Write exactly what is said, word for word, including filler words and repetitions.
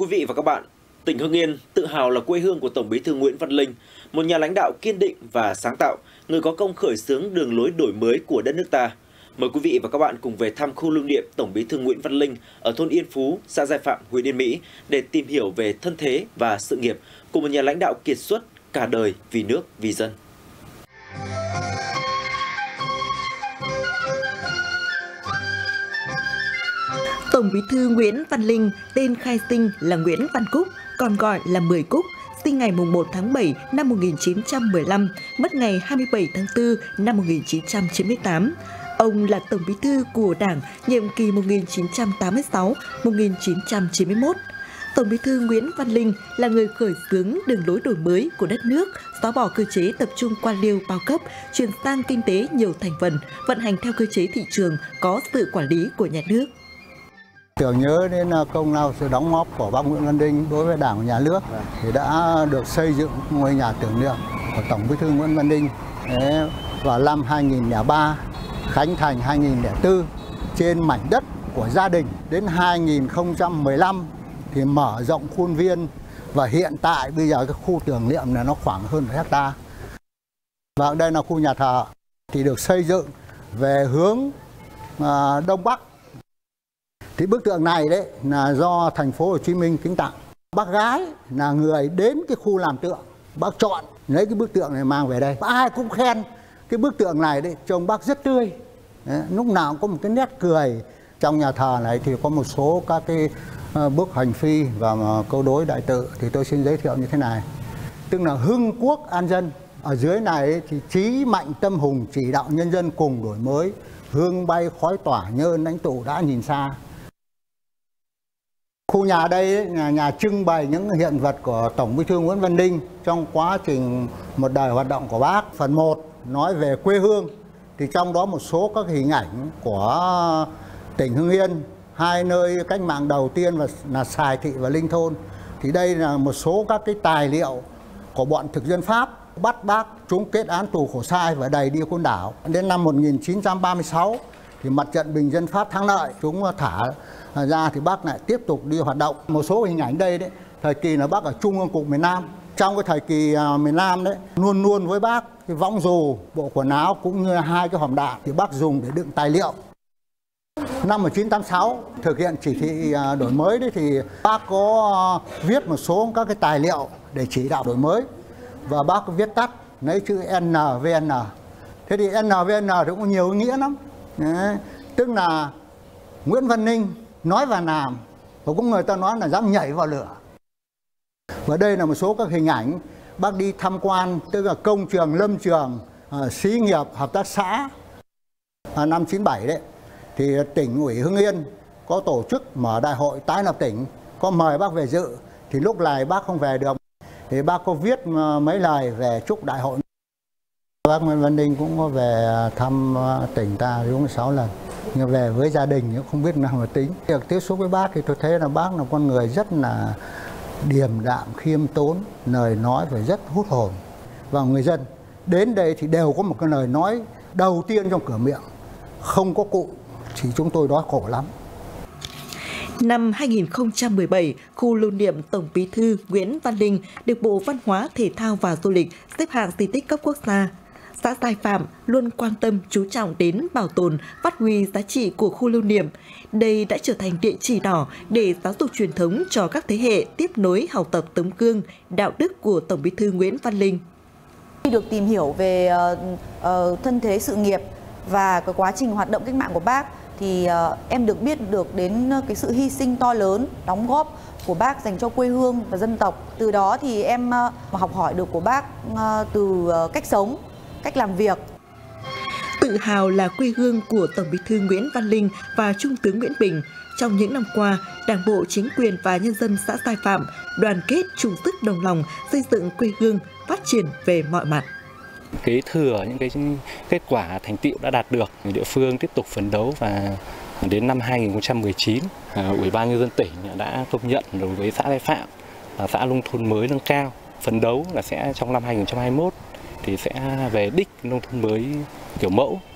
quý vị và các bạn, tỉnh Hưng Yên tự hào là quê hương của Tổng Bí thư Nguyễn Văn Linh, một nhà lãnh đạo kiên định và sáng tạo, người có công khởi xướng đường lối đổi mới của đất nước ta. Mời quý vị và các bạn cùng về thăm khu lưu niệm Tổng Bí thư Nguyễn Văn Linh ở thôn Yên Phú, xã Giai Phạm, huyện Yên Mỹ để tìm hiểu về thân thế và sự nghiệp của một nhà lãnh đạo kiệt xuất cả đời vì nước, vì dân. Tổng Bí thư Nguyễn Văn Linh, tên khai sinh là Nguyễn Văn Cúc, còn gọi là Mười Cúc, sinh ngày mùng một tháng bảy năm một nghìn chín trăm mười lăm, mất ngày hai mươi bảy tháng tư năm một nghìn chín trăm chín mươi tám. Ông là Tổng Bí thư của Đảng nhiệm kỳ một nghìn chín trăm tám mươi sáu đến một nghìn chín trăm chín mươi mốt. Tổng Bí thư Nguyễn Văn Linh là người khởi xướng đường lối đổi mới của đất nước, xóa bỏ cơ chế tập trung quan liêu bao cấp, chuyển sang kinh tế nhiều thành phần, vận hành theo cơ chế thị trường có sự quản lý của nhà nước. Tưởng nhớ đến công lao sự đóng góp của bác Nguyễn Văn Linh đối với Đảng và Nhà nước thì đã được xây dựng ngôi nhà tưởng niệm của Tổng Bí thư Nguyễn Văn Linh vào năm hai nghìn không trăm lẻ ba, khánh thành hai nghìn không trăm lẻ tư trên mảnh đất của gia đình. Đến hai nghìn không trăm mười lăm thì mở rộng khuôn viên và hiện tại bây giờ cái khu tưởng niệm này nó khoảng hơn một hecta. Và đây là khu nhà thờ thì được xây dựng về hướng đông bắc. Thì bức tượng này đấy là do thành phố Hồ Chí Minh kính tặng. Bác gái là người đến cái khu làm tượng, bác chọn lấy cái bức tượng này mang về đây. Ai cũng khen cái bức tượng này đấy, trông bác rất tươi. Đấy, lúc nào cũng có một cái nét cười. Trong nhà thờ này thì có một số các cái bức hành phi và câu đối đại tự thì tôi xin giới thiệu như thế này. Tức là hưng quốc an dân. Ở dưới này thì chí mạnh tâm hùng chỉ đạo nhân dân cùng đổi mới, hương bay khói tỏa nhớ lãnh tụ đã nhìn xa. Khu nhà đây là nhà trưng bày những hiện vật của Tổng Bí thư Nguyễn Văn Linh trong quá trình một đời hoạt động của bác. Phần một nói về quê hương thì trong đó một số các hình ảnh của tỉnh Hưng Yên, hai nơi cách mạng đầu tiên là Sài Thị và Linh Thôn. Thì đây là một số các cái tài liệu của bọn thực dân Pháp bắt bác trúng kết án tù khổ sai và đày đi Côn Đảo. Đến năm một nghìn chín trăm ba mươi sáu thì mặt trận bình dân Pháp thắng lợi, chúng thả ra thì bác lại tiếp tục đi hoạt động. Một số hình ảnh đây đấy, thời kỳ là bác ở Trung ương Cục miền Nam. Trong cái thời kỳ miền Nam đấy, luôn luôn với bác cái võng dù, bộ quần áo cũng như hai cái hòm đạn thì bác dùng để đựng tài liệu. Năm một nghìn chín trăm tám mươi sáu thực hiện chỉ thị đổi mới đấy thì bác có viết một số các cái tài liệu để chỉ đạo đổi mới và bác có viết tắt lấy chữ en vê en. Thế thì en vê en thì cũng có nhiều ý nghĩa lắm. Đấy, tức là Nguyễn Văn Linh nói và làm, và cũng người ta nói là dám nhảy vào lửa. Và đây là một số các hình ảnh bác đi tham quan, tức là công trường, lâm trường, uh, xí nghiệp, hợp tác xã. À, năm chín bảy đấy, thì tỉnh ủy Hưng Yên có tổ chức mở đại hội tái lập tỉnh, có mời bác về dự, thì lúc này bác không về được. Thì bác có viết mấy lời về chúc đại hội. Bác Nguyễn Văn Linh cũng có về thăm tỉnh ta đúng sáu lần. Nhưng về với gia đình cũng không biết nào mà tính. Được tiếp xúc với bác thì tôi thấy là bác là con người rất là điềm đạm, khiêm tốn, lời nói phải rất hút hồn. Và người dân đến đây thì đều có một cái lời nói đầu tiên trong cửa miệng. Không có cụ thì chúng tôi đói khổ lắm. Năm hai nghìn không trăm mười bảy, khu lưu niệm Tổng Bí thư Nguyễn Văn Linh được Bộ Văn hóa, Thể thao và Du lịch xếp hạng di tích cấp quốc gia. Xã Giai Phạm luôn quan tâm chú trọng đến bảo tồn, phát huy giá trị của khu lưu niệm. Đây đã trở thành địa chỉ đỏ để giáo dục truyền thống cho các thế hệ tiếp nối học tập tấm gương, đạo đức của Tổng Bí thư Nguyễn Văn Linh. Khi được tìm hiểu về uh, uh, thân thế sự nghiệp và cái quá trình hoạt động cách mạng của bác thì uh, em được biết được đến cái sự hy sinh to lớn, đóng góp của bác dành cho quê hương và dân tộc. Từ đó thì em uh, học hỏi được của bác uh, từ uh, cách sống, cách làm việc. Tự hào là quê hương của Tổng Bí thư Nguyễn Văn Linh và Trung tướng Nguyễn Bình. Trong những năm qua, Đảng bộ, chính quyền và nhân dân xã Giai Phạm đoàn kết chung sức đồng lòng xây dựng quê hương phát triển về mọi mặt. Kế thừa những cái kết quả thành tựu đã đạt được, địa phương tiếp tục phấn đấu và đến năm hai nghìn không trăm mười chín, Ủy ban nhân dân tỉnh đã công nhận đối với xã Giai Phạm là xã nông thôn mới nâng cao. Phấn đấu là sẽ trong năm hai nghìn không trăm hai mươi mốt thì sẽ về đích nông thôn mới kiểu mẫu.